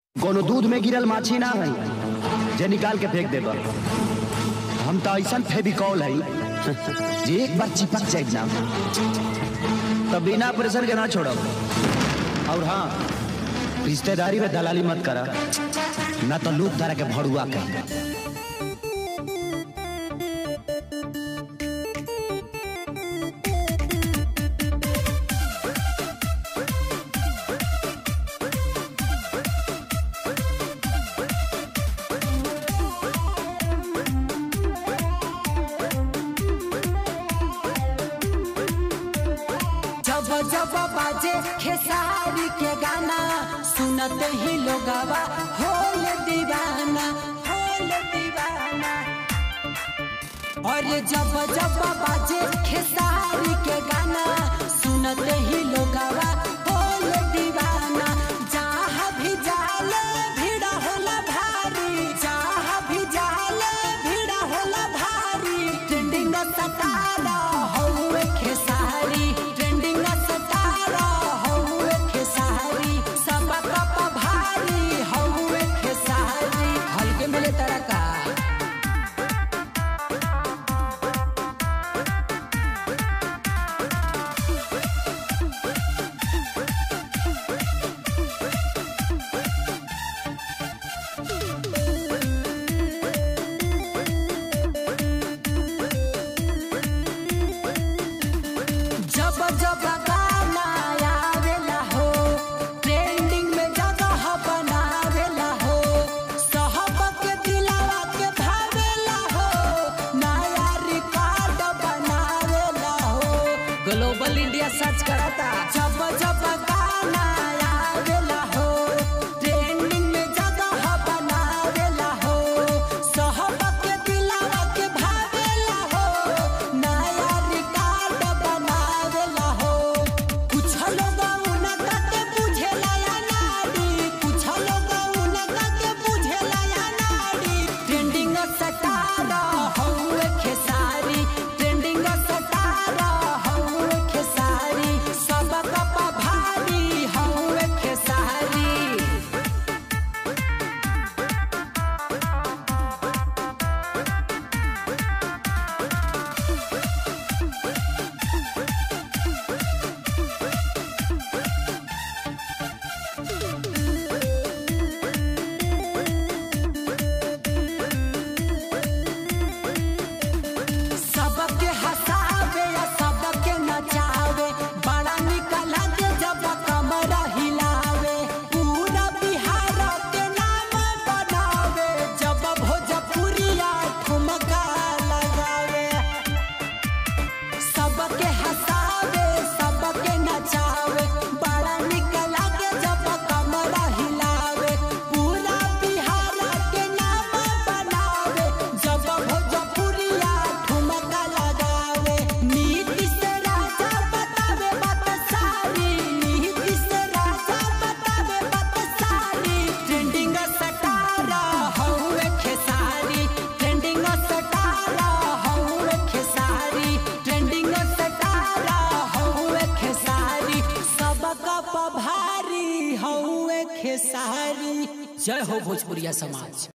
कोनो दूध में गिरल माछी ना है जे निकाल के फेंक देबा। हम तो ऐसा फेविकॉल है जे एक बार चिपक जाए ना तो बिना प्रेशर के ना छोड़ब। और हाँ, रिश्तेदारी में दलाली मत करा ना तो लोग तारा के भड़ुआ कहेगा। जब बाजे खेसारी के गाना सुनते ही लोगवा होल दीवाना होल दीवाना। और जब बाजे खेसारी के गाना सुनते ही लोगवा होल दीवाना। जहाँ भी जाले भीड़ होला भारी, जहाँ भी जाले भीड़ होला भारी। ट्रेंडिंग सतारा होए खेसारी, जब गाना आवेला हो ट्रेंडिंग में जगह बनावेला हो। सहबा के दिलावा के भावेला हो, नया रिकॉर्ड बनावेला हो। ग्लोबल इंडिया सर्च करता। जब गाना आवेला हो ट्रेंडिंग में जगह बनावेला हो। सहबा के दिलावा के भावेला हो, नया रिकॉर्ड बनावेला हो। कुछ लोग उनका के बुझेला या नाड़ी, कुछ लोग उनका के बुझेला या नाड़ी। ट्रेंडिंग सटारा होए खेसारी, ट्रेंडिंग सटारा होए खेसारी। सबका भारी होए खेसारी। सबके हंसावे या सबके नचावे, बड़ा निकला दे जब कमरा हिलावे। पूरा बिहार के नाम बनावे जब भोजपुरिया ठुमका लगावे। सबके हंसावे सबके नचावे, बड़ा निकला दे जब कमरा हिलावे। पूरा बिहार के नाम बनावे जब भोजपुरिया ठुमका लगावे। नीति से राजा बतावे बात सारी, नीति से राजा बतावे बात सारी। ट्रेंडिंग सटारा होए खेसारी, ट्रेंडिंग सटारा होए खेसारी, ट्रेंडिंग सटारा होए खेसारी। सबका भारी होए खेसारी। जय हो भोजपुरिया समाज।